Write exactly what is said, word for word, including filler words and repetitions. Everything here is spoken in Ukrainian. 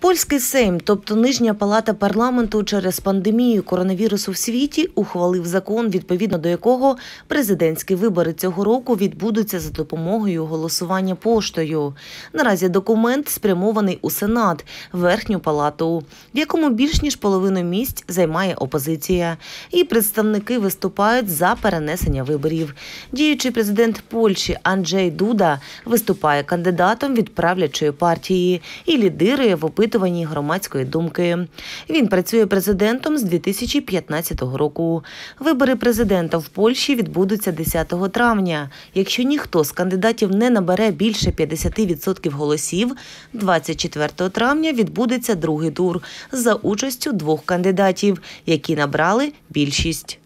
Польський Сейм, тобто нижня палата парламенту, через пандемію коронавірусу в світі ухвалив закон, відповідно до якого президентські вибори цього року відбудуться за допомогою голосування поштою. Наразі документ спрямований у Сенат, верхню палату, в якому більш ніж половину місць займає опозиція. І представники виступають за перенесення виборів. Діючий президент Польщі Анджей Дуда виступає кандидатом від правлячої партії і лідирує в опитуванні громадської думки. Він працює президентом з дві тисячі п'ятнадцятого року. Вибори президента в Польщі відбудуться десятого травня. Якщо ніхто з кандидатів не набере більше п'ятдесят відсотків голосів, двадцять четвертого травня відбудеться другий тур за участю двох кандидатів, які набрали більшість.